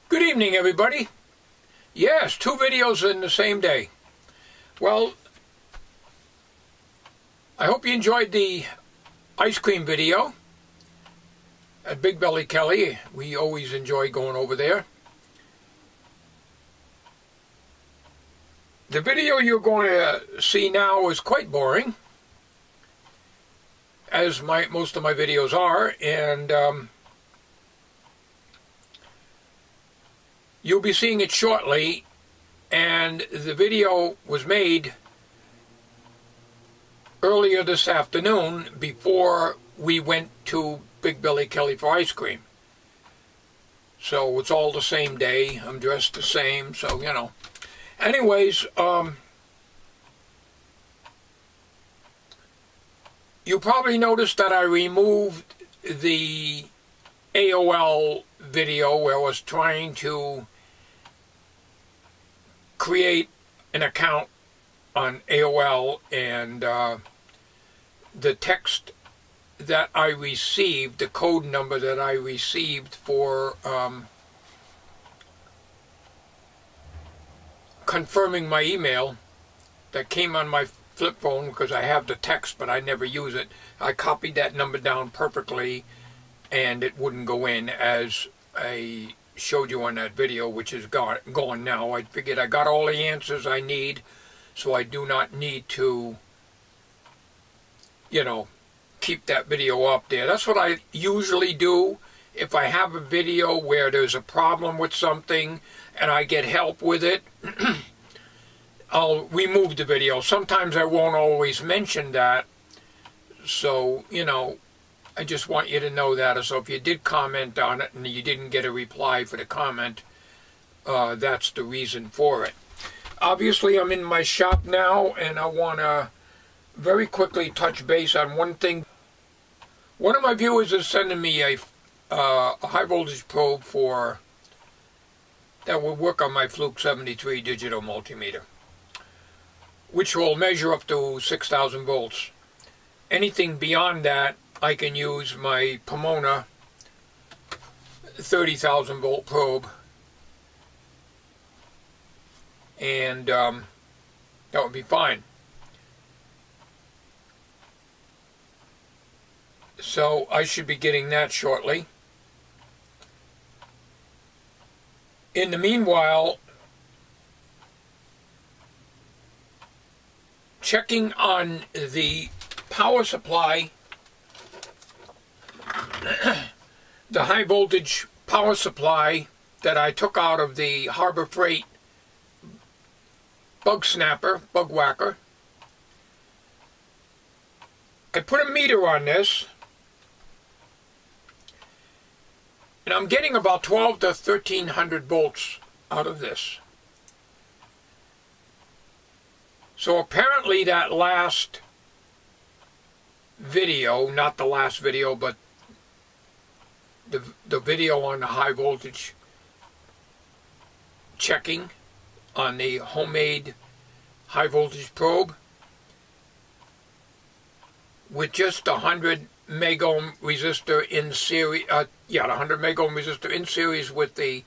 Good evening, everybody. Yes, 2 videos in the same day. Well, I hope you enjoyed the ice cream video at Big Belly Kelly. We always enjoy going over there. The video you're going to see now is quite boring, as most of my videos are, and you'll be seeing it shortly. And the video was made earlier this afternoon before we went to Big Belly Kelly for ice cream. So it's all the same day. I'm dressed the same, so you know. Anyways, you probably noticed that I removed the AOL video where I was trying to create an account on AOL, and the text that I received, the code number that I received for confirming my email that came on my flip phone, because I have the text but I never use it. I copied that number down perfectly and it wouldn't go in, as I showed you on that video, which is gone now. I figured I got all the answers I need, so I do not need to, you know, keep that video up there. That's what I usually do. If I have a video where there's a problem with something and I get help with it, I'll remove the video. Sometimes I won't always mention that, so, you know, I just want you to know that. So if you did comment on it and you didn't get a reply for the comment, that's the reason for it. Obviously, I'm in my shop now, and I want to very quickly touch base on one thing. One of my viewers is sending me a high voltage probe that will work on my Fluke 73 digital multimeter, which will measure up to 6,000 volts. Anything beyond that, I can use my Pomona 30,000 volt probe, and that would be fine. So I should be getting that shortly. In the meanwhile, checking on the power supply, the high voltage power supply that I took out of the Harbor Freight bug whacker. I put a meter on this, and I'm getting about 12 to 1300 volts out of this. So apparently that last video, not the last video, but the video on the high voltage checking on the homemade high voltage probe, with just 100 megohm resistor in series, the 100 megohm resistor in series with the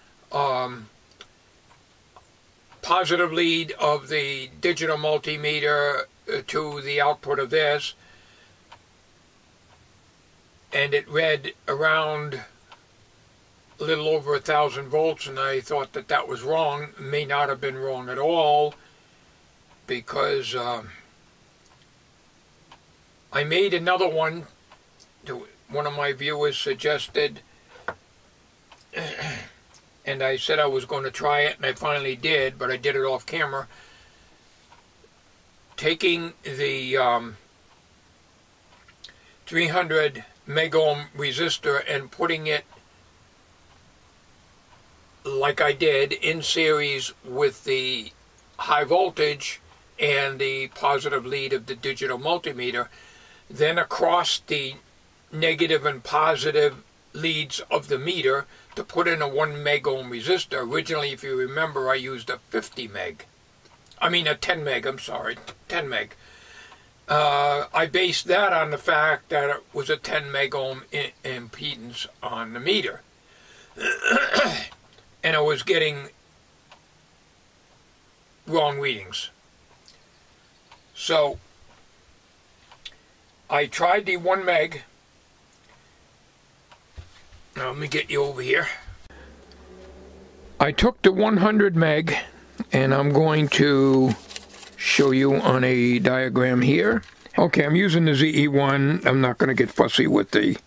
positive lead of the digital multimeter to the output of this, and it read around a little over 1,000 volts, and I thought that that was wrong. It may not have been wrong at all, because I made another one. One of my viewers suggested, and I said I was going to try it, and I finally did, but I did it off camera. Taking the 300 megohm resistor and putting it, like I did, in series with the high voltage and the positive lead of the digital multimeter, then across the negative and positive leads of the meter to put in a 1 megohm resistor. Originally, if you remember, I used a 10 meg, I'm sorry, 10 meg. I based that on the fact that it was a 10 megohm impedance on the meter. and I was getting wrong readings. So I tried the 1 meg. Now let me get you over here. I took the 100 meg, and I'm going to show you on a diagram here. Okay, I'm using the ZE1. I'm not going to get fussy with the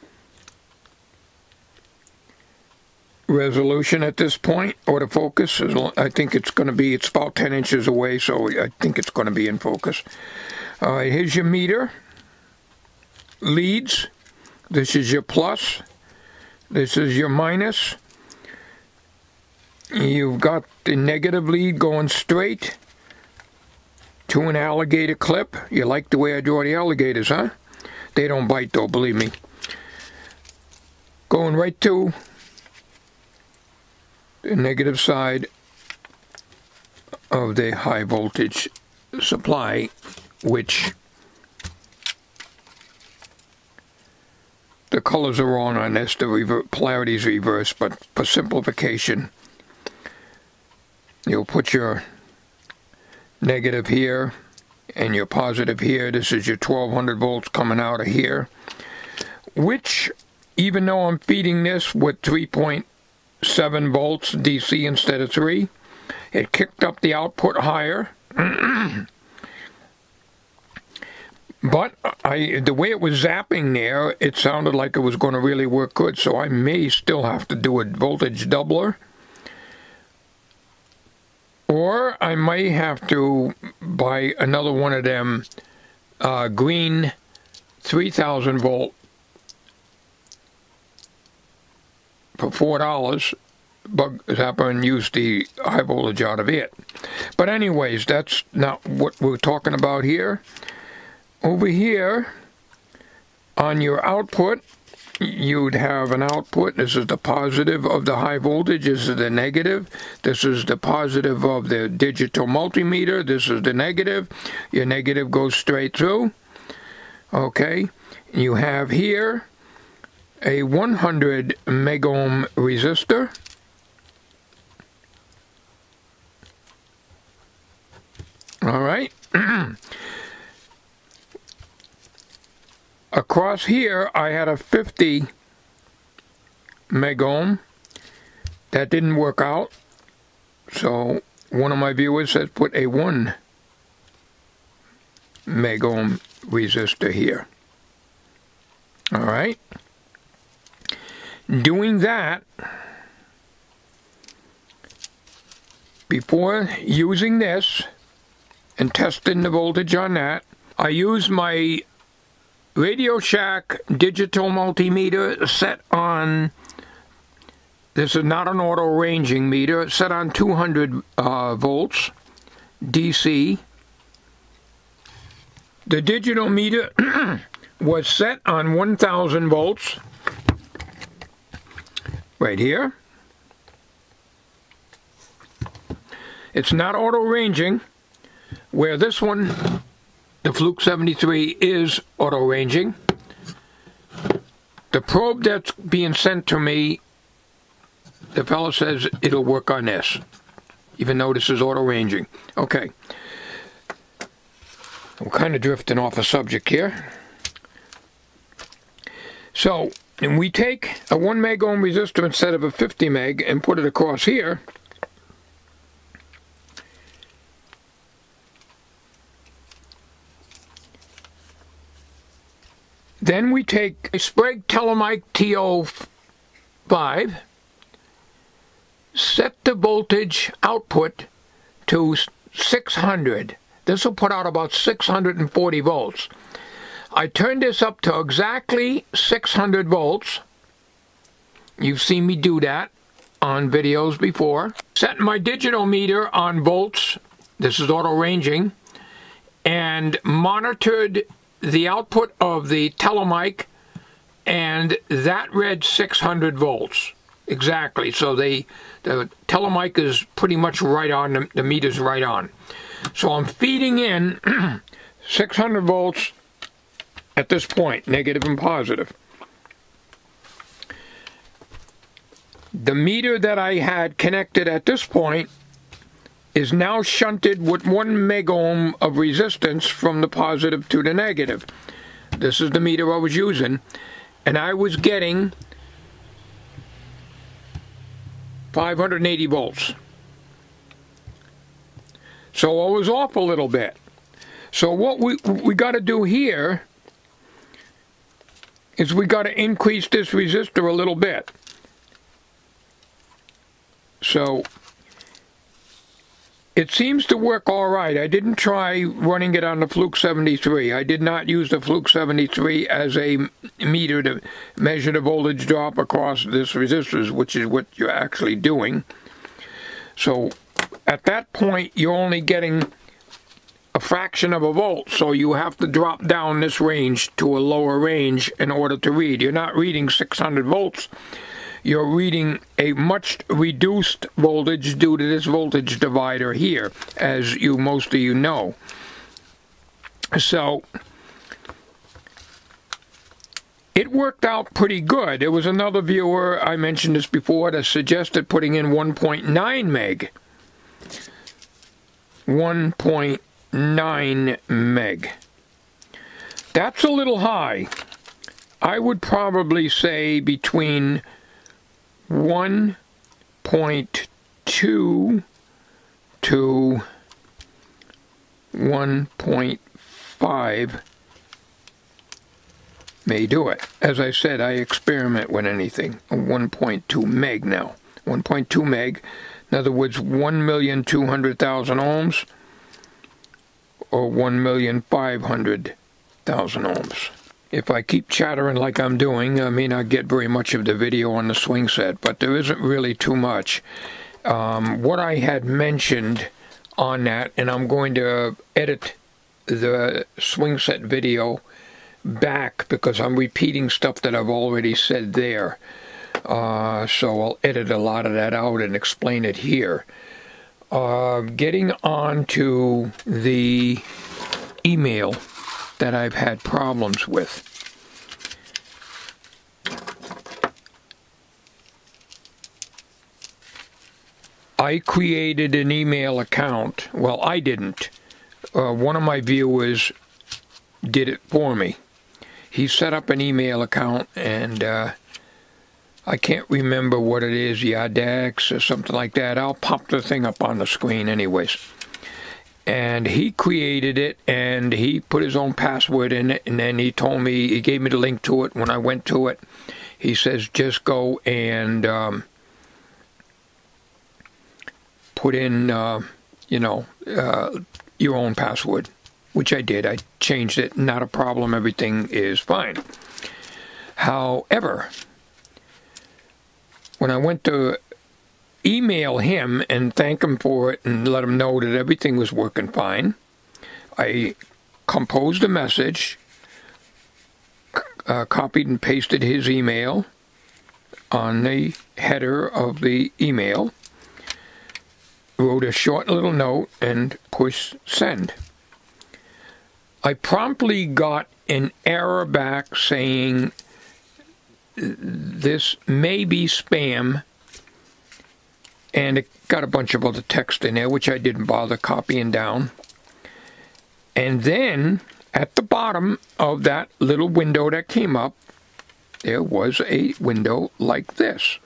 resolution at this point, or the focus. I think it's going to be, it's about 10 inches away, so I think it's going to be in focus. All right, here's your meter. Leads. This is your plus. This is your minus. You've got the negative lead going straight to an alligator clip. You like the way I draw the alligators, huh? They don't bite though, believe me. Going right to the negative side of the high voltage supply, which the colors are wrong on this, the polarity is reversed, but for simplification, you'll put your negative here and your positive here. This is your 1200 volts coming out of here, which, even though I'm feeding this with 3.7 volts DC instead of 3, it kicked up the output higher. But the way it was zapping there, it sounded like it was going to really work good, so I may still have to do a voltage doubler. Or I may have to buy another one of them green 3000 volt for $4, but zap and use the high voltage out of it. But anyways, that's not what we're talking about here. Over here, on your output, you'd have an output. This is the positive of the high voltage. This is the negative. This is the positive of the digital multimeter. This is the negative. Your negative goes straight through. Okay. You have here a 100 megohm resistor. All right. Across here, I had a 50 megohm. That didn't work out. So one of my viewers said put a 1 megohm resistor here. All right. Doing that, before using this and testing the voltage on that, I used my Radio Shack digital multimeter set on, this is not an auto ranging meter, set on 200 volts DC. The digital meter was set on 1000 volts right here. It's not auto ranging, where this one, the Fluke 73, is auto ranging. The probe that's being sent to me, the fellow says it'll work on this, even though this is auto ranging. Okay. We're kind of drifting off the subject here. So, and we take a 1 megohm resistor instead of a 50 meg and put it across here. Then we take a Sprague Telemic TO5, set the voltage output to 600. This will put out about 640 volts. I turned this up to exactly 600 volts. You've seen me do that on videos before. Set my digital meter on volts. This is auto ranging. And monitored the output of the Telemic, and that read 600 volts exactly. So the Telemic is pretty much right on, the meter's right on. So I'm feeding in 600 volts at this point, negative and positive. The meter that I had connected at this point is now shunted with 1 megohm of resistance from the positive to the negative. This is the meter I was using, and I was getting 580 volts. So I was off a little bit. So what we got to do here is we got to increase this resistor a little bit. So it seems to work all right. I didn't try running it on the Fluke 73. I did not use the Fluke 73 as a meter to measure the voltage drop across this resistors, which is what you're actually doing. So at that point, you're only getting a fraction of a volt, so you have to drop down this range to a lower range in order to read. You're not reading 600 volts. You're reading a much reduced voltage due to this voltage divider here, as most of you know. So it worked out pretty good. There was another viewer, I mentioned this before, that suggested putting in 1.9 meg. 1.9 meg. That's a little high. I would probably say between 1.2 to 1.5 may do it. As I said, I experiment with anything. 1.2 meg now. 1.2 meg, in other words, 1,200,000 ohms or 1,500,000 ohms. If I keep chattering like I'm doing, I may not get very much of the video on the swing set, but there isn't really too much. What I had mentioned on that, and I'm going to edit the swing set video back because I'm repeating stuff that I've already said there. So I'll edit a lot of that out and explain it here. Getting on to the email that I've had problems with. I created an email account. Well, I didn't. One of my viewers did it for me. He set up an email account, and I can't remember what it is, Yadex or something like that. I'll pop the thing up on the screen anyways. And he created it, and he put his own password in it, and then he told me, he gave me the link to it. When I went to it, he says, just go and put in, your own password, which I did. I changed it, not a problem, everything is fine. However, when I went to email him and thank him for it and let him know that everything was working fine, I composed a message, copied and pasted his email on the header of the email, wrote a short little note, and pushed send. I promptly got an error back saying this may be spam, and it got a bunch of other text in there, which I didn't bother copying down. And then, at the bottom of that little window that came up, there was a window like this.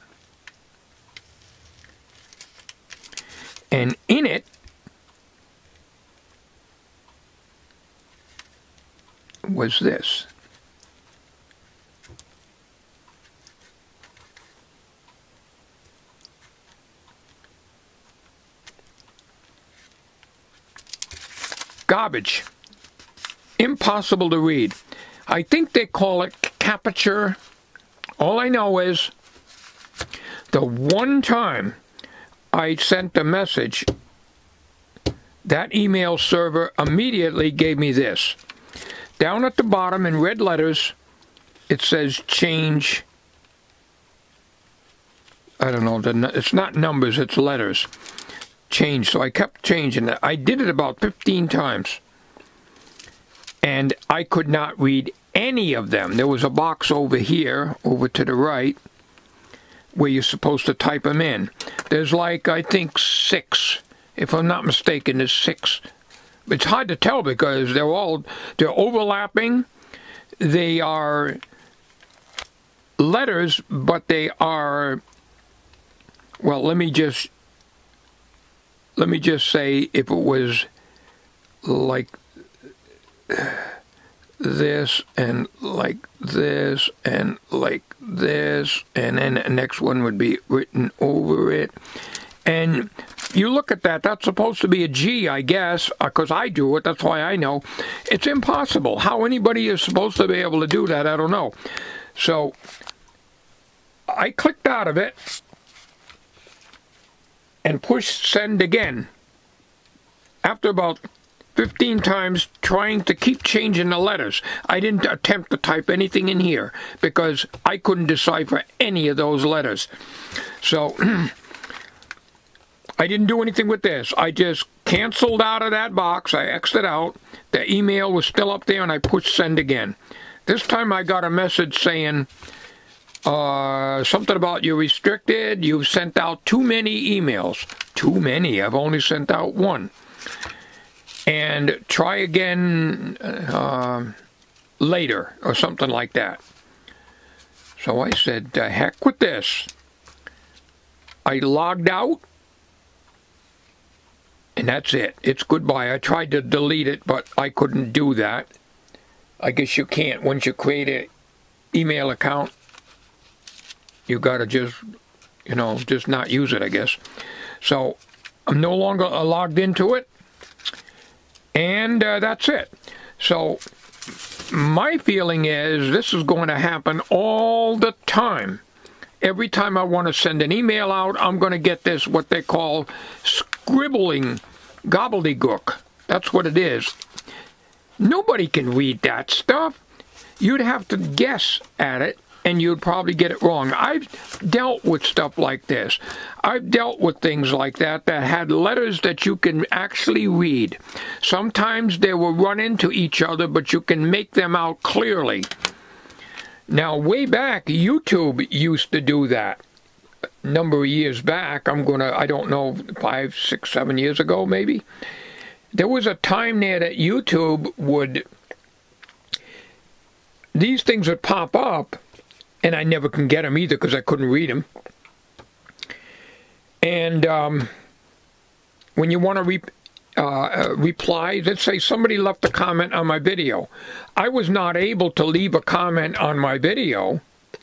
And in it was this. Garbage. Impossible to read. I think they call it capture. All I know is the one time I sent a message, that email server immediately gave me this. Down at the bottom in red letters, it says change. I don't know, it's not numbers, it's letters. Change, so I kept changing it. I did it about 15 times. And I could not read any of them. There was a box over here, over to the right, where you're supposed to type them in. There's like, I think 6. If I'm not mistaken, there's 6. It's hard to tell because they're overlapping. They are letters, but they are, well, let me just say, if it was like this and like this and like this, and then the next one would be written over it. And you look at that, that's supposed to be a G, I guess, because I do it, that's why I know. It's impossible. How anybody is supposed to be able to do that, I don't know. So I clicked out of it and pushed send again. After about 15 times trying to keep changing the letters. I didn't attempt to type anything in here because I couldn't decipher any of those letters. So I didn't do anything with this. I just canceled out of that box. I exited out. The email was still up there and I pushed send again. This time I got a message saying something about you're restricted. You've sent out too many emails. Too many. I've only sent out 1. And try again later, or something like that. So I said, heck with this. I logged out, and that's it. It's goodbye. I tried to delete it, but I couldn't do that. I guess you can't. Once you create an email account, you gotta just, just not use it, I guess. So I'm no longer logged into it. And that's it. So my feeling is this is going to happen all the time. Every time I want to send an email out, I'm going to get this, what they call scribbling gobbledygook. That's what it is. Nobody can read that stuff. You'd have to guess at it, and you'd probably get it wrong. I've dealt with stuff like this. I've dealt with things like that had letters that you can actually read. Sometimes they will run into each other, but you can make them out clearly. Now, way back, YouTube used to do that. A number of years back, I don't know, 5, 6, 7 years ago, maybe. There was a time there that YouTube these things would pop up, and I never can get them either because I couldn't read them. And when you want to reply, let's say somebody left a comment on my video. I was not able to leave a comment on my video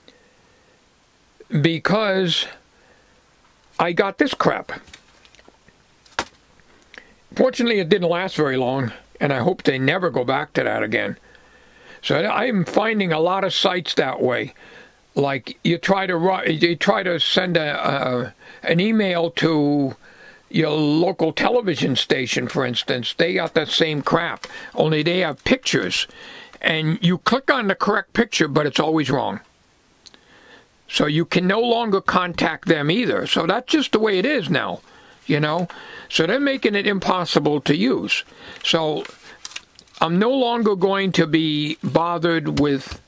because I got this crap. Fortunately, it didn't last very long, and I hope they never go back to that again. So I'm finding a lot of sites that way. Like you try to send an email to your local television station, for instance. They got that same crap, only they have pictures. And you click on the correct picture, but it's always wrong. So you can no longer contact them either. So that's just the way it is now, So they're making it impossible to use. So I'm no longer going to be bothered with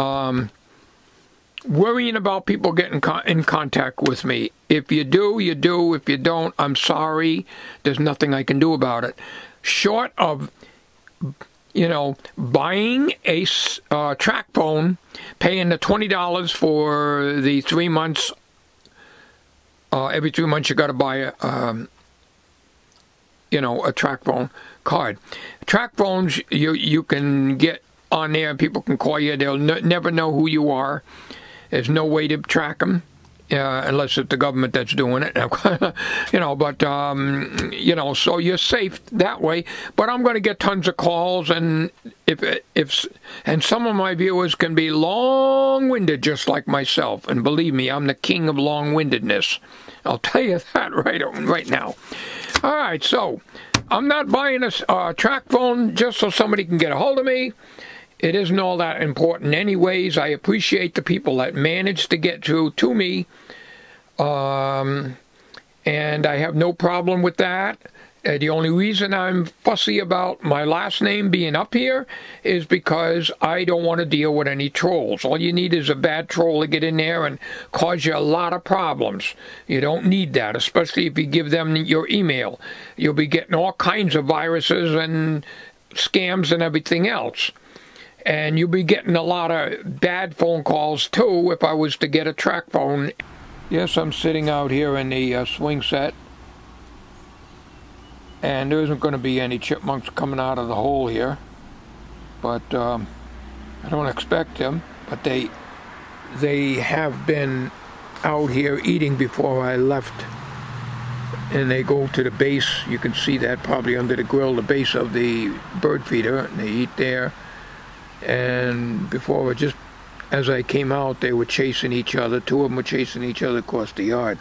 worrying about people getting in contact with me. If you do, you do. If you don't, I'm sorry. There's nothing I can do about it. Short of, buying a track phone, paying the $20 for the 3 months. Every 3 months you got to buy a track phone card. Track phones you can get on there and people can call you. They'll never know who you are. There's no way to track them unless it's the government that's doing it. So you're safe that way. But I'm going to get tons of calls, and and some of my viewers can be long-winded just like myself. And believe me, I'm the king of long-windedness. I'll tell you that right now. All right, so I'm not buying a track phone just so somebody can get a hold of me. It isn't all that important anyways. I appreciate the people that manage to get through to me. And I have no problem with that. The only reason I'm fussy about my last name being up here is because I don't want to deal with any trolls. All you need is a bad troll to get in there and cause you a lot of problems. You don't need that, especially if you give them your email. You'll be getting all kinds of viruses and scams and everything else. And you'll be getting a lot of bad phone calls too if I was to get a track phone. Yes, I'm sitting out here in the swing set. And there isn't going to be any chipmunks coming out of the hole here, but I don't expect them. But they have been out here eating before I left, and they go to the base. You can see that probably under the grill, the base of the bird feeder, and they eat there. And before, just as I came out, they were chasing each other. Two of them were chasing each other across the yard.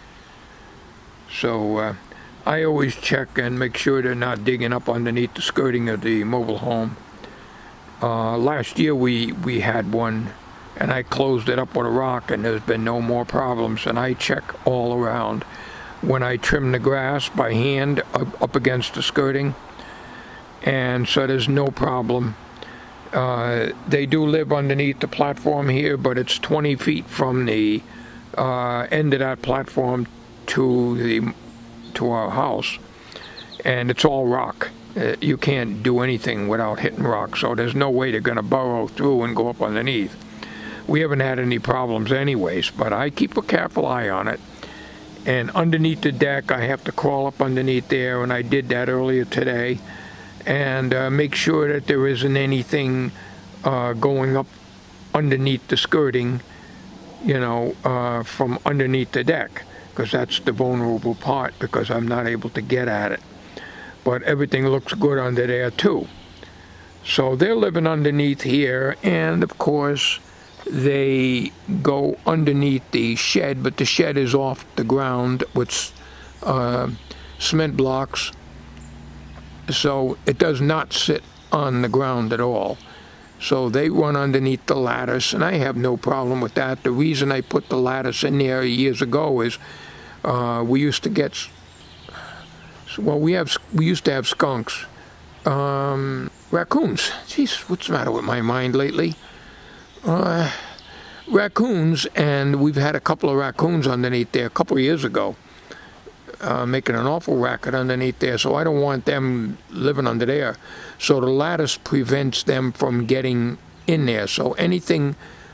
So I always check and make sure they're not digging up underneath the skirting of the mobile home. Last year we had one, and I closed it up with a rock, and there's been no more problems. And I check all around. When I trim the grass by hand up against the skirting, and so there's no problem. They do live underneath the platform here, but it's 20 feet from the end of that platform to our house, and it's all rock. You can't do anything without hitting rock, so there's no way they're going to burrow through and go up underneath. We haven't had any problems anyways, but I keep a careful eye on it. And underneath the deck, I have to crawl up underneath there, and I did that earlier today, and make sure that there isn't anything going up underneath the skirting, you know, from underneath the deck, because that's the vulnerable part, because I'm not able to get at it. But everything looks good under there too. So they're living underneath here, and of course they go underneath the shed, but the shed is off the ground with cement blocks, so it does not sit on the ground at all. So they run underneath the lattice, and I have no problem with that. The reason I put the lattice in there years ago is we used to get, well, we used to have skunks, raccoons. Jeez, what's the matter with my mind lately? Raccoons, and we've had a couple of raccoons underneath there a couple of years ago, making an awful racket underneath there. So I don't want them living under there. So the lattice prevents them from getting in there. So anything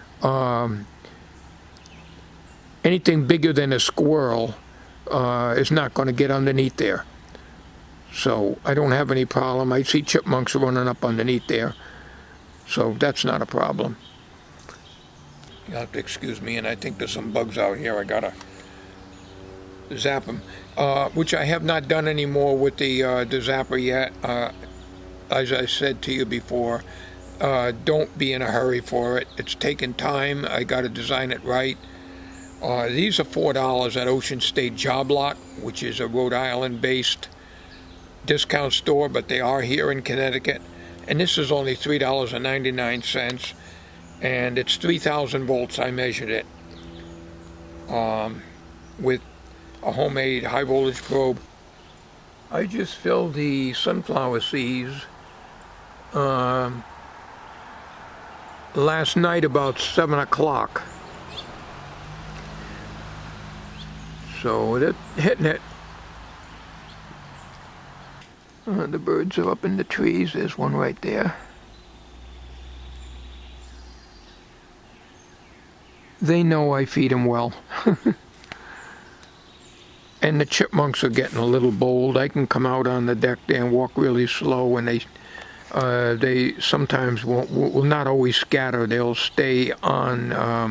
bigger than a squirrel is not going to get underneath there. So I don't have any problem. I see chipmunks running up underneath there, so that's not a problem. You'll have to excuse me, and I think there's some bugs out here. I gotta zap them, which I have not done anymore with the zapper yet. As I said to you before, don't be in a hurry for it. It's taking time. I gotta design it right. These are $4 at Ocean State Job Lot, which is a Rhode Island-based discount store, but they are here in Connecticut. And this is only $3.99, and it's 3,000 volts. I measured it with a homemade high voltage probe. I just filled the sunflower seeds last night about 7 o'clock. So they're hitting it. The birds are up in the trees. There's one right there. They know I feed them well. And the chipmunks are getting a little bold. I can come out on the deck there and walk really slow, and they sometimes will not always scatter. They'll stay on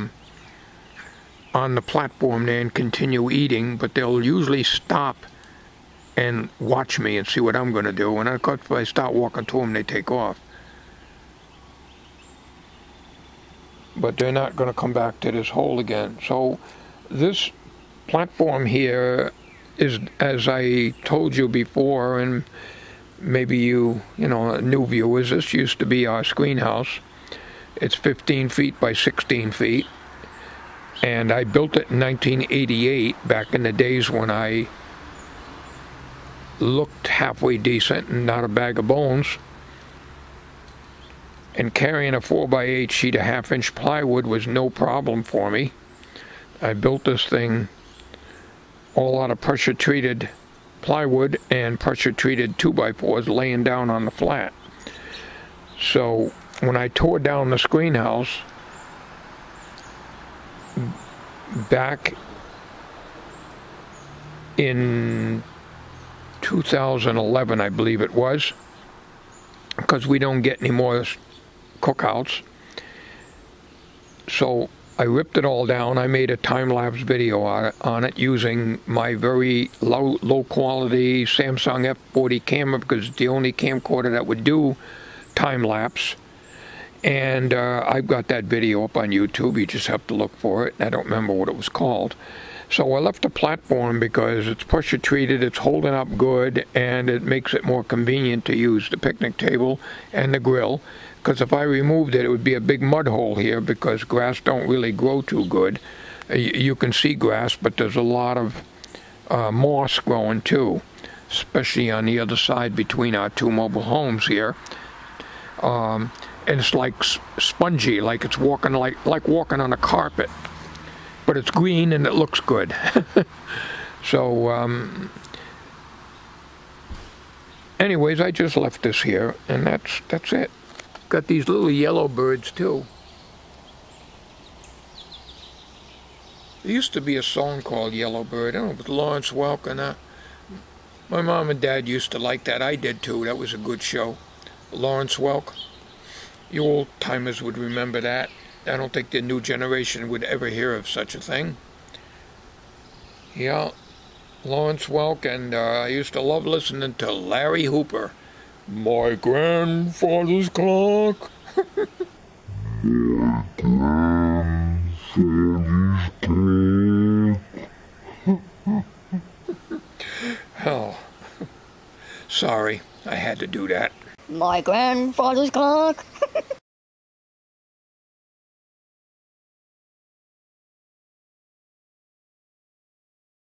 the platform there and continue eating, but they'll usually stop and watch me and see what I'm going to do. And of course, if I start walking to them, they take off. But they're not going to come back to this hole again. So this platform here is, as I told you before, and maybe you know, new viewers, this used to be our screen house. It's 15 feet by 16 feet. And I built it in 1988, back in the days when I looked halfway decent and not a bag of bones. And carrying a 4x8 sheet of 1/2-inch plywood was no problem for me. I built this thing all out of pressure-treated plywood and pressure-treated 2x4s laying down on the flat. So when I tore down the screen house back in 2011, I believe it was, because we don't get any more cookouts, so I ripped it all down. I made a time-lapse video on it using my very low quality Samsung F40 camera, because it's the only camcorder that would do time-lapse. And I've got that video up on YouTube. You just have to look for it. I don't remember what it was called. So I left the platform because it's pressure treated, it's holding up good, and it makes it more convenient to use the picnic table and the grill. Because if I removed it, it would be a big mud hole here, because grass don't really grow too good. You can see grass, but there's a lot of moss growing too, especially on the other side between our two mobile homes here. And it's like spongy, like it's walking like walking on a carpet, but it's green and it looks good. So anyways, I just left this here, and that's it. Got these little yellow birds too. There used to be a song called Yellow Bird. I don't know, with Lawrence Welk and that. My mom and dad used to like that. I did too. That was a good show. Lawrence Welk. You old timers would remember that. I don't think the new generation would ever hear of such a thing. Yeah, Lawrence Welk, and I used to love listening to Larry Hooper. My grandfather's clock. My grandfather's clock. Oh, sorry, I had to do that. My grandfather's clock.